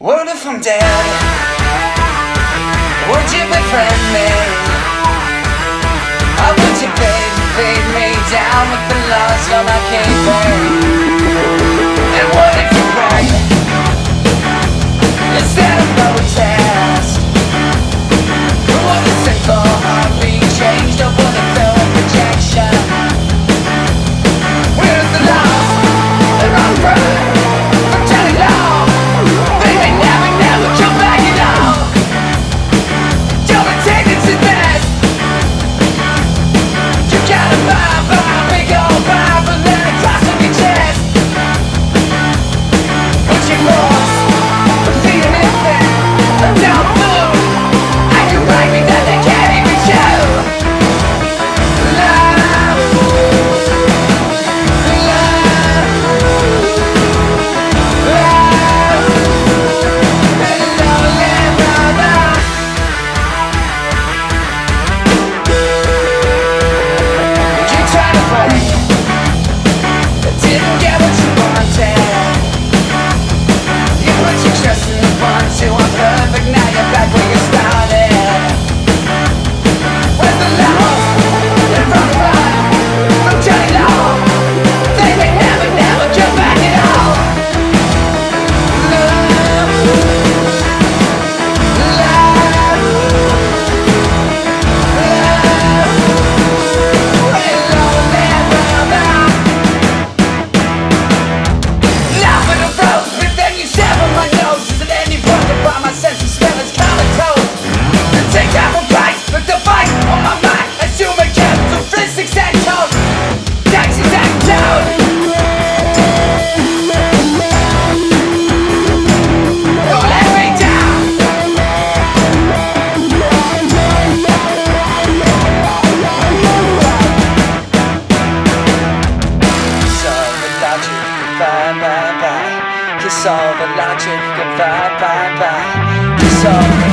Word from Dail, would you befriend me? Or would you fade me down with the lost love I can't pay? And what if you pray instead of protest? Will the simple heart be changed, or will it fill with rejection? Where's the love that runs free from telling love? They may never come back at all. Don't take it to best. You gotta buy, big old vibe, and let it cross on your chest. But you lost, feed an infant, no food. I can write me that they can't even show. Love, didn't get what you wanted. You put your trust in the one, two, I'm perfect. Now you're back where you started. Where's the love that run from Johnny Law? They may never come back at all. Love, bye, bye, bye. Kiss all the logic, goodbye, bye, bye. Kiss all the